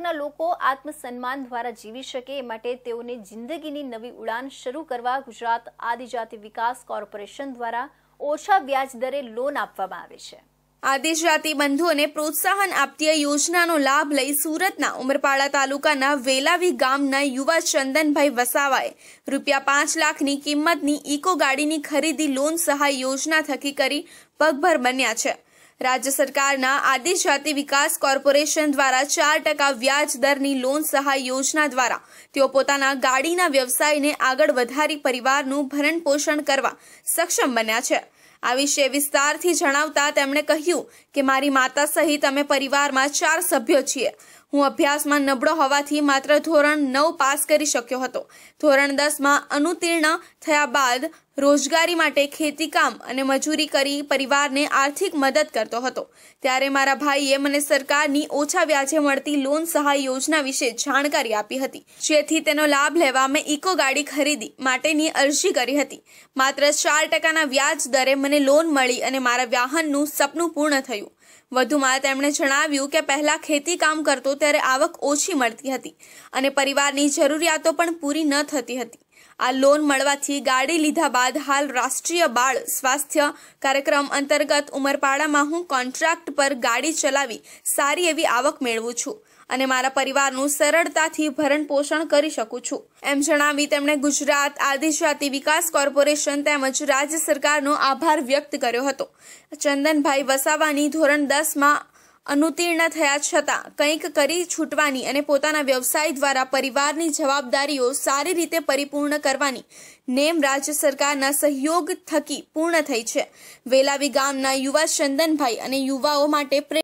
વિસ્તારના લોકો આત્મસન્માન દ્વારા જીવી શકે એ માટે તેઓને જિંદગીની નવી ઉડાન શરૂ કરવા ગુજરાત આદિજાતિ વિકાસ કોર્પોરેશન દ્વારા ઓછા વ્યાજ દરે લોન આપવામાં આવે છે। આદિજાતિ બંધુઓને પ્રોત્સાહન આપતી યોજનાનો લાભ લઈ સુરતના ઉમરપાડા તાલુકાના વેલાવી ગામના યુવા ચંદનભાઈ વસાવાએ ₹5 લાખની કિંમતની ઇકો ગાડીની ખરીદી લોન સહાય યોજના થકી કરી પગભર બન્યા છે। રાજ્ય સરકારના આદિજાતિ વિકાસ કોર્પોરેશન દ્વારા 4% વ્યાજ દરની લોન સહાય યોજના દ્વારા તેઓ પોતાના ગાડીના વ્યવસાયને આગળ વધારી પરિવારનું ભરણ પોષણ કરવા સક્ષમ બન્યા છે। આ વિશે વિસ્તારથી જણાવતા તેમણે કહ્યું કે મારી માતા સહિત અમે પરિવારમાં 4 સભ્યો છીએ। હું અભ્યાસમાં નબળો હોવાથી માત્ર ધોરણ 9 પાસ કરી શક્યો હતો। ધોરણ 10માં અનુત્તીર્ણ થયા બાદ રોજગારી માટે ખેતીકામ અને મજૂરી કરી પરિવારને આર્થિક મદદ કરતો હતો। ત્યારે મારા ભાઈએ મને સરકારની ઓછા વ્યાજે મળતી લોન સહાય યોજના વિશે જાણકારી આપી હતી, જેથી તેનો લાભ લેવા મેં ઇકો ગાડી ખરીદી માટેની અરજી કરી હતી। માત્ર 4%ના વ્યાજ દરે મને લોન મળી અને મારા વાહનનું સપનું પૂર્ણ થયું। વધુમાં તેમણે જણાવ્યું કે પહેલા ખેતી કામ કરતો ત્યારે આવક ઓછી મળતી હતી અને પરિવારની જરૂરિયાતો પણ પૂરી ન થતી હતી। આ લોન મળવાથી ગાડી લીધા બાદ હાલ રાષ્ટ્રીય બાળ સ્વાસ્થ્ય કાર્યક્રમ અંતર્ગત ઉમરપાડામાં હું કોન્ટ્રાક્ટ પર ગાડી ચલાવી સારી એવી આવક મેળવું છું અને મારા પરિવારનું સરળતાથી ભરણ પોષણ કરી શકું છું એમ જણાવી તેમણે ગુજરાત આદિજાતિ વિકાસ કોર્પોરેશન તેમજ રાજ્ય સરકારનો આભાર વ્યક્ત કર્યો હતો। ચંદનભાઈ વસાવાની ધોરણ 10માં અનુત્તીર્ણ થયા છતાં કંઈક કરી છૂટવાની અને પોતાના વ્યવસાય દ્વારા પરિવારની જવાબદારીઓ સારી રીતે પરિપૂર્ણ કરવાની નેમ રાજ્ય સરકારના સહયોગ થકી પૂર્ણ થઈ છે। વેલાવી ગામના યુવા ચંદનભાઈ અને યુવાઓ માટે